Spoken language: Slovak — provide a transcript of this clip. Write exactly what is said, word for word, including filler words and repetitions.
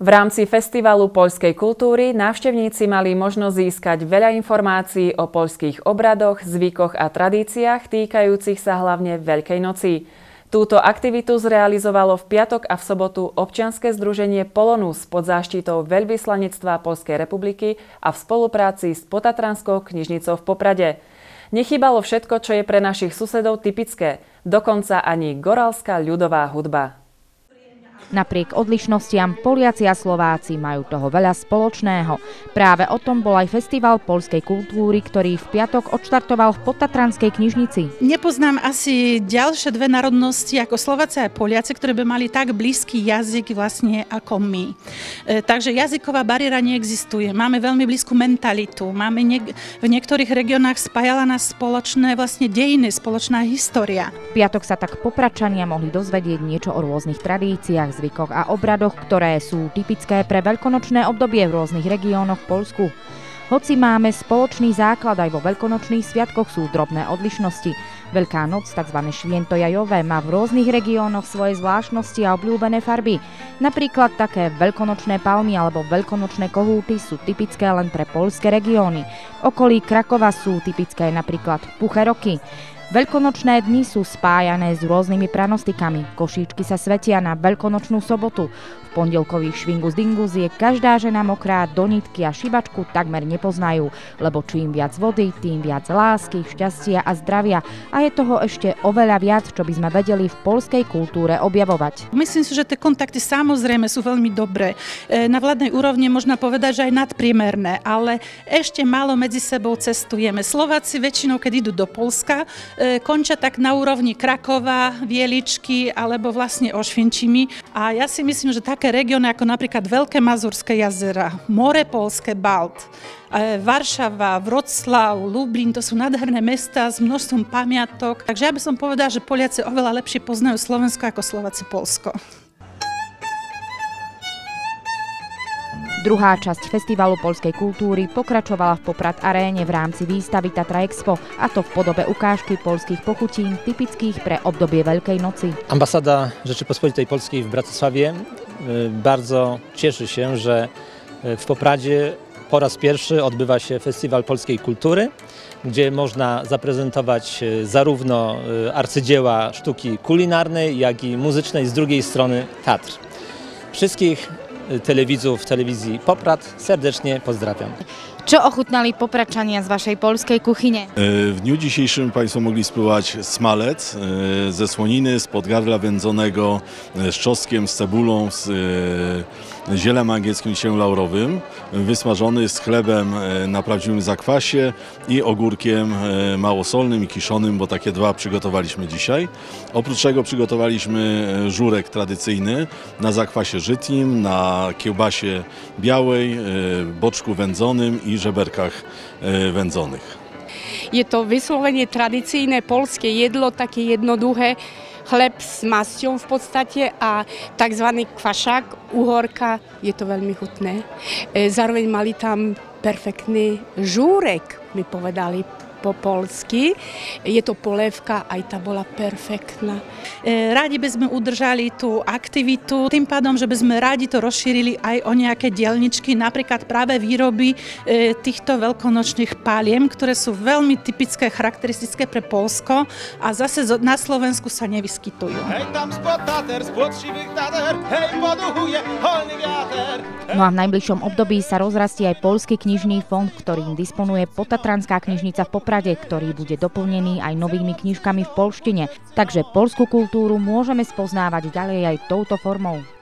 V rámci Festivalu poľskej kultúry návštevníci mali možnosť získať veľa informácií o poľských obradoch, zvykoch a tradíciách týkajúcich sa hlavne Veľkej noci. Túto aktivitu zrealizovalo v piatok a v sobotu občianske združenie Polonus pod záštitou Veľvyslanectva Poľskej republiky a v spolupráci s Potatranskou knižnicou v Poprade. Nechýbalo všetko, čo je pre našich susedov typické, dokonca ani goralská ľudová hudba. Napriek odlišnostiam Poliaci a Slováci majú toho veľa spoločného. Práve o tom bol aj Festival poľskej kultúry, ktorý v piatok odštartoval v Potatranskej knižnici. Nepoznám asi ďalšie dve národnosti ako Slováci a Poliaci, ktoré by mali tak blízky jazyk vlastne ako my. E, takže jazyková bariéra neexistuje. Máme veľmi blízku mentalitu. Máme niek- v niektorých regiónach spájala nás spoločné vlastne dejiny, spoločná história. V piatok sa tak Popračania mohli dozvedieť niečo o rôznych tradíciách, zvykoch a obradoch, ktoré sú typické pre veľkonočné obdobie v rôznych regiónoch v Poľsku. Hoci máme spoločný základ, aj vo veľkonočných sviatkoch sú drobné odlišnosti. Veľká noc, tzv. Święto jajowe, má v rôznych regiónoch svoje zvláštnosti a obľúbené farby. Napríklad také veľkonočné palmy alebo veľkonočné kohúty sú typické len pre poľské regióny. V okolí Krakova sú typické napríklad Puché roky. Veľkonočné dni sú spájané s rôznymi pranostikami. Košíčky sa svetia na veľkonočnú sobotu. V pondelkových švingus dingus je každá žena mokrá do nitky a šibačku takmer nepoznajú, lebo čím viac vody, tým viac lásky, šťastia a zdravia. A je toho ešte oveľa viac, čo by sme vedeli v poľskej kultúre objavovať. Myslím si, že tie kontakty samozrejme sú veľmi dobré. Na vládnej úrovni možno povedať, že aj nadpriemerné, ale ešte málo medzi sebou cestujeme. Slováci väčšinou, keď idú do Poľska, končia tak na úrovni Krakova, Vieličky alebo vlastne Ošvienčimi. A ja si myslím, že také regióny ako napríklad Veľké Mazurské jazera, More Poľské, Balt, Varšava, Vroclav, Lublin, to sú nádherné mestá s množstvom pamiatok. Takže ja by som povedala, že Poliaci oveľa lepšie poznajú Slovensko ako Slováci Poľsko. Druhá časť Festivalu poľskej kultúry pokračovala v Poprad aréne v rámci výstavy Tatra Expo, a to v podobe ukážky poľských pochutín typických pre obdobie Veľkej noci. Ambasada Rzeczypospolitej Polskiej w Bratysławie bardzo cieszy się, że w Popradzie po raz pierwszy odbywa się Festiwal Polskiej Kultury, gdzie można zaprezentować zarówno arcydzieła sztuki kulinarnej, jak i muzycznej z drugiej strony Tatr. Wszystkich telewidzów telewizji Poprad serdecznie pozdrawiam. Čo ochutnali Popračania z waszej polskiej kuchynie? W dniu dzisiejszym Państwo mogli spróbować smalec ze słoniny, z podgawla wędzonego, z czosnkiem, z cebulą, z zielem angielskim, liściem laurowym, wysmażony z chlebem na prawdziwym zakwasie i ogórkiem małosolnym i kiszonym, bo takie dwa przygotowaliśmy dzisiaj. Oprócz tego przygotowaliśmy żurek tradycyjny na zakwasie żytnim, na kiełbasie białej, boczku wędzonym i żeberkach wędzonych. Je to vyslovene tradícijné poľské jedlo, také jednoduché, chleb s masťou v podstate a tzv. Kvašák, uhorka, je to veľmi chutné. Zároveň mali tam perfektný žúrek, mi povedali po polsky. Je to polévka, aj tá bola perfektná. Radi by sme udržali tú aktivitu, tým pádom, že by sme radi to rozšírili aj o nejaké diaľničky, napríklad práve výroby týchto veľkonočných paliem, ktoré sú veľmi typické, charakteristické pre Poľsko a zase na Slovensku sa nevyskytujú. Hej, tam spod Tater, spod šivých Tater, hej, poduhuje holný viater. No a v najbližšom období sa rozrastie aj poľský knižný fond, ktorým disponuje Potatranská knižnica v Poprade, ktorý bude doplnený aj novými knižkami v poľštine. Takže poľskú kultúru môžeme spoznávať ďalej aj touto formou.